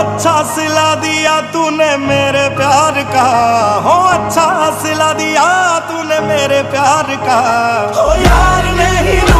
अच्छा सिला दिया तूने मेरे प्यार का, हो अच्छा सिला दिया तूने मेरे प्यार का। हो यार नहीं